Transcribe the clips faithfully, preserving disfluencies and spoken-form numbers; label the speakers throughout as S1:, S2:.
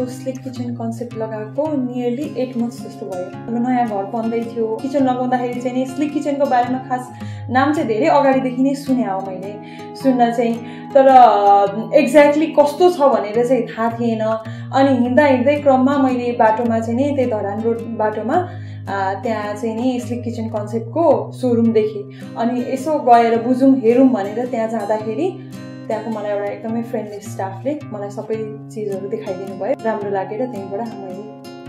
S1: यो slick kitchen concept लगाएको nearly eight months जस्तो भयो। अब नयाँ घर बन्दै थियो, किचन लगाउँदाखेरि चाहिँ नि स्लिक किचनको बारेमा खास नाम चाहिँ धेरै अगाडिदेखि नै सुने हो मैले सुन्न चाहिँ, तर एक्ज्याक्टली कस्तो छ भनेर चाहिँ थाहा थिएन। अनि हिँड्दा हिँड्दै क्रममा मैले बाटोमा चाहिँ नि त्यही धरान रोड बाटोमा त्यहाँ चाहिँ नि स्लिक किचन कन्सेप्टको सोरुम देखेँ। अनि यसो गएर बुझौँ हेरौँ भनेर त्यहाँ जाँदाखेरि त्यहाँको मलाई एउटा एकदमै फ्रेन्डली स्टाफले मलाई सबै चिजहरू देखाइदिनु भयो, राम्रो लागेर त्यहीँबाट मैले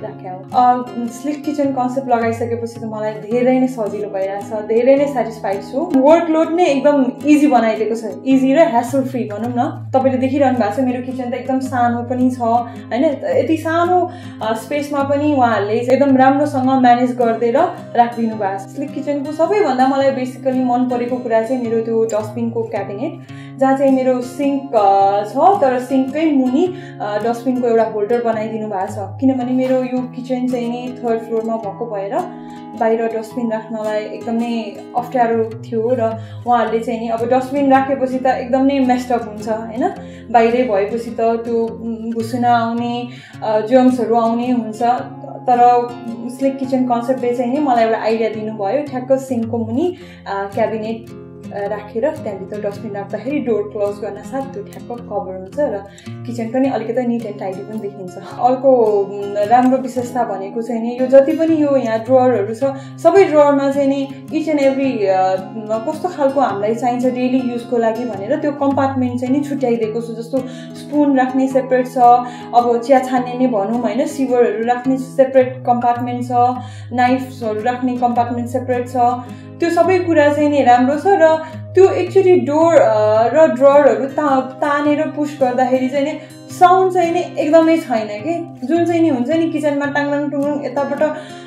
S1: राखेँ। स्लिक किचन कन्सेप्ट लगाइसकेपछि त मलाई धेरै नै सजिलो भइरहेछ, धेरै नै सेटिस्फाइड छु। वर्कलोड नै एकदम इजी बनाइदिएको छ, इजी र ह्यासल फ्री भनौँ न। तपाईँले देखिरहनु भएको छ मेरो किचन त एकदम सानो पनि छ होइन, यति सानो स्पेसमा पनि उहाँहरूले एकदम राम्रोसँग म्यानेज गरिदिएर राखिदिनु भएको छ। स्लिक किचनको सबैभन्दा मलाई बेसिकली मन परेको कुरा चाहिँ मेरो त्यो डस्टबिनको क्याबिनेट, जहाँ चाहिँ मेरो सिङ्क छ तर सिङ्ककै मुनि डस्टबिनको एउटा होल्डर बनाइदिनु भएको छ। किनभने मेरो यो किचन चाहिँ नि थर्ड फ्लोरमा भएको भएर बाहिर डस्टबिन राख्नलाई एकदमै अप्ठ्यारो थियो र उहाँहरूले चाहिँ नि अब डस्टबिन राखेपछि त एकदम नै मेस्टअप हुन्छ होइन, बाहिरै भएपछि त त्यो भुसुना आउने जर्म्सहरू आउने हुन्छ। तर स्लिक किचन कन्सेप्टले चाहिँ नि मलाई एउटा आइडिया दिनुभयो, ठ्याक्क सिङ्कको मुनि क्याबिनेट राखेर त्यहाँभित्र डस्टबिन राख्दाखेरि डोर क्लोज गर्न साथ त्यो ठ्याक्क कभर हुन्छ र किचन पनि अलिकति निट एन्ड टाइडी पनि देखिन्छ। अर्को राम्रो विशेषता भनेको चाहिँ नि यो जति पनि यो यहाँ ड्रवरहरू छ सबै ड्रवरमा चाहिँ नि इच एन्ड एभ्री कस्तो खालको हामीलाई चाहिन्छ डेली युजको लागि भनेर त्यो कम्पार्टमेन्ट चाहिँ नि छुट्याइदिएको छु। जस्तो स्पुन राख्ने सेपरेट छ, अब चिया छान्ने नै भनौँ होइन, सिभरहरू राख्ने सेपरेट कम्पार्टमेन्ट छ, नाइफ्सहरू राख्ने कम्पार्टमेन्ट सेपरेट छ। त्यो सबै कुरा चाहिँ नि राम्रो छ र त्यो एक्चुअली डोर र ड्रवरहरू ता तानेर पुस गर्दाखेरि चाहिँ नि साउन्ड चाहिँ नि एकदमै छैन कि, जुन चाहिँ नि हुन्छ नि किचनमा टाङटाङ टुङटुङ यताबाट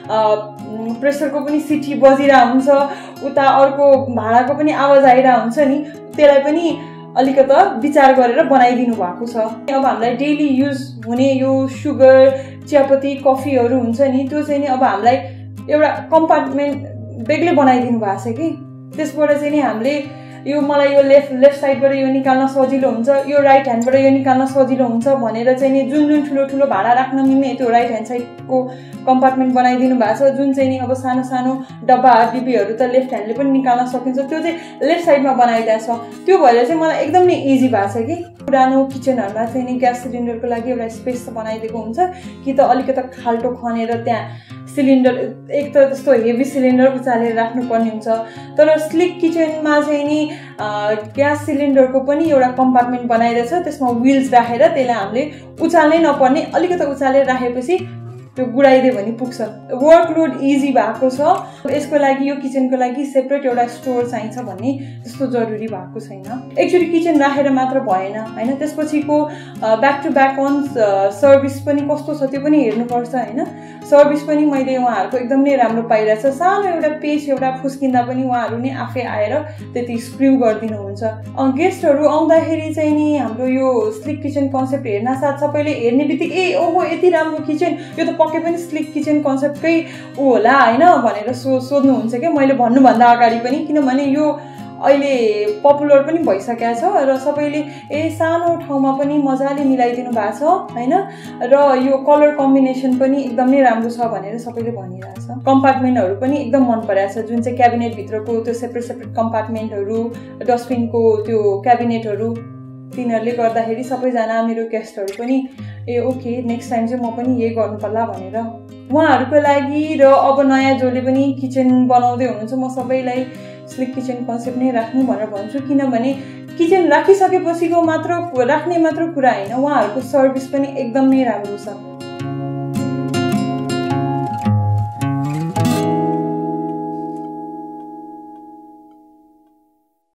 S1: प्रेसरको पनि सिटी बजिरहेको हुन्छ, उता अर्को भाँडाको पनि आवाज आइरहेको हुन्छ नि, त्यसलाई पनि अलिकति विचार गरेर बनाइदिनु भएको छ। अब हामीलाई डेली युज हुने यो सुगर चियापत्ती कफीहरू हुन्छ नि त्यो चाहिँ नि अब हामीलाई एउटा कम्पार्टमेन्ट बेग्लै बनाइदिनु भएको छ कि, त्यसबाट चाहिँ नि हामीले यो मलाई यो लेफ्ट लेफ्ट साइडबाट यो निकाल्न सजिलो हुन्छ, यो राइट ह्यान्डबाट यो निकाल्न सजिलो हुन्छ भनेर चाहिँ नि जुन जुन ठुलो ठुलो भाँडा राख्न मिल्ने त्यो राइट ह्यान्ड साइडको कम्पार्टमेन्ट बनाइदिनु भएको छ। जुन चाहिँ नि अब सानो सानो डब्बा डिब्बीहरू त लेफ्ट ह्यान्डले पनि निकाल्न सकिन्छ, त्यो चाहिँ लेफ्ट साइडमा बनाइदिएको छ। त्यो भएर चाहिँ मलाई एकदम नै इजी भएको छ कि। पुरानो किचनहरूमा चाहिँ नि ग्यास सिलिन्डरको लागि एउटा स्पेस त बनाइदिएको हुन्छ कि त अलिकति खाल्टो खनेर त्यहाँ सिलिन्डर एक त त्यस्तो हेभी सिलिन्डर उचालेर राख्नुपर्ने हुन्छ, तर स्लिक किचनमा चाहिँ नि ग्यास सिलिन्डरको पनि एउटा कम्पार्टमेन्ट बनाइरहेछ, त्यसमा व्हिल्स राखेर त्यसलाई हामीले उचाल्नै नपर्ने, अलिकति उचालेर राखेपछि त्यो गुडाइदियो भने पुग्छ। वर्कलोड इजी भएको छ। यसको लागि यो किचनको लागि सेपरेट एउटा स्टोर चाहिन्छ भन्ने त्यस्तो जरुरी भएको छैन। एक्चुअली किचन राखेर मात्र भएन होइन, त्यसपछिको back to back on service पनि कस्तो छ त्यो पनि हेर्नुपर्छ होइन। सर्भिस पनि मैले उहाँहरूको एकदम नै राम्रो पाइरहेछ। सानो एउटा पेज एउटा फुस्किँदा पनि उहाँहरू नै आफै आएर त्यति स्क्र्यु गरिदिनुहुन्छ। गेस्टहरू आउँदाखेरि चाहिँ नि हाम्रो यो स्लिक किचन कन्सेप्ट हेर्न साथ सबैले हेर्ने बित्तिकै ए ओहो यति राम्रो किचन, यो त पक्कै पनि स्लिक किचन कन्सेप्टकै ऊ होला होइन भनेर सो सोध्नुहुन्छ क्या मैले भन्नुभन्दा अगाडि पनि, किनभने यो अहिले पपुलर पनि भइसकेको छ र सबैले ए सानो ठाउँमा पनि मजाले मिलाइदिनु भएको छ होइन, र यो कलर कम्बिनेसन पनि एकदमै राम्रो छ भनेर सबैले भनिरहेछ। कम्पार्टमेन्टहरू पनि एकदम मन परेको छ, जुन चाहिँ क्याबिनेटभित्रको त्यो सेपरेट सेपरेट कम्पार्टमेन्टहरू, डस्टबिनको त्यो क्याबिनेटहरू, तिनीहरूले गर्दाखेरि सबैजना मेरो गेस्टहरू पनि ए ओके नेक्स्ट टाइम चाहिँ म पनि यही गर्नु पर्ला भनेर उहाँहरूको लागि। र अब नयाँ जसले पनि किचन बनाउँदै हुनुहुन्छ म सबैलाई स्लिक किचन कन्सेप्ट नै राख्नु भनेर भन्छु, किनभने किचन राखिसकेपछिको मात्र राख्ने मात्र कुरा होइन, उहाँहरूको सर्भिस पनि एकदम नै राम्रो छ।